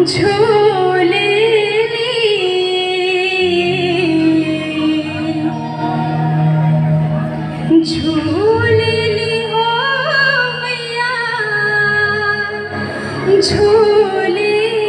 झूले झूले हो मैया झूले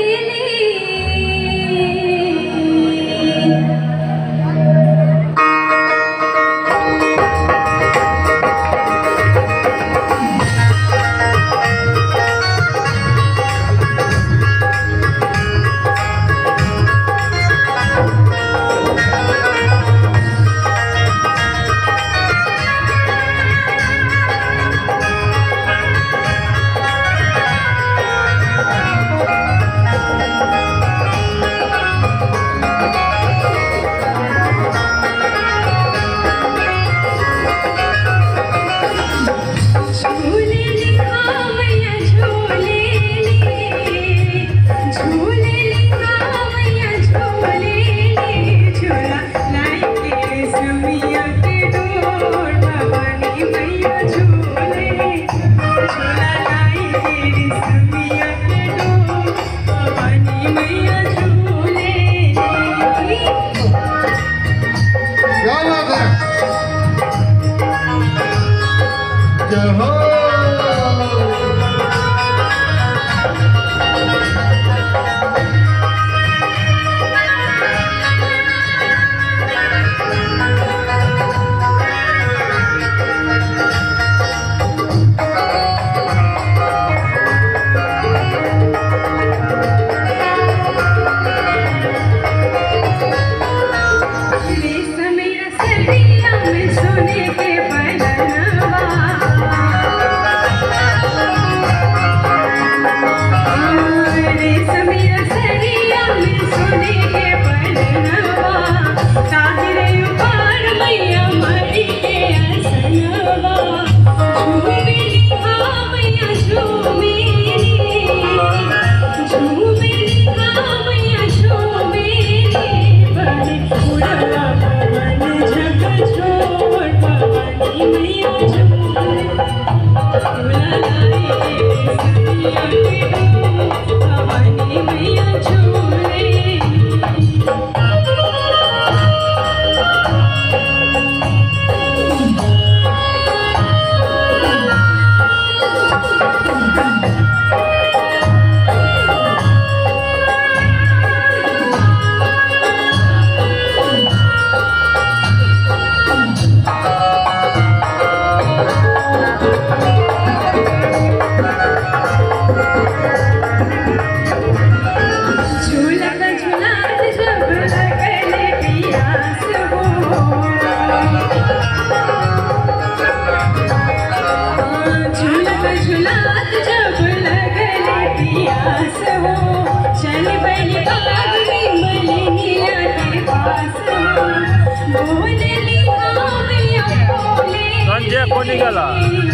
संजय को निकाला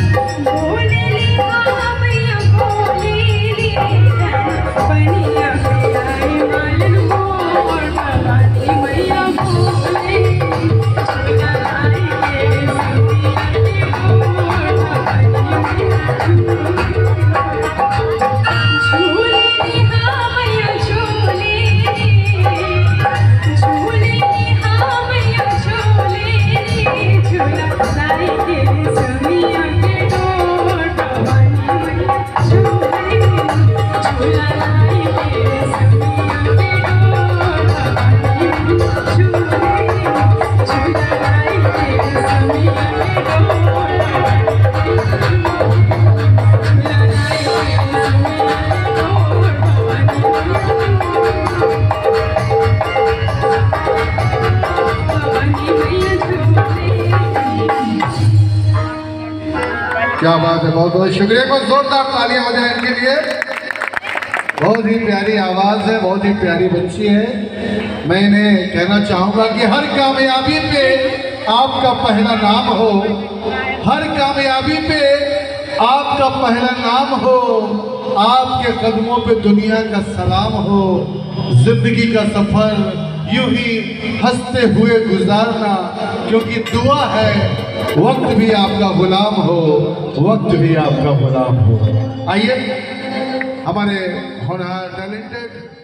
क्या बात है, बहुत बहुत शुक्रिया। को जोरदार तालियां हो जाए इनके लिए। बहुत ही प्यारी आवाज है, बहुत ही प्यारी बच्ची है। मैं इन्हें कहना चाहूंगा कि हर कामयाबी पे आपका पहला नाम हो, हर कामयाबी पे आपका पहला नाम हो, आपके कदमों पे दुनिया का सलाम हो। जिंदगी का सफर यूं ही हंसते हुए गुजारना, क्योंकि दुआ है वक्त भी आपका गुलाम हो, वक्त भी आपका गुलाम हो। आइए हमारे होनहार टैलेंटेड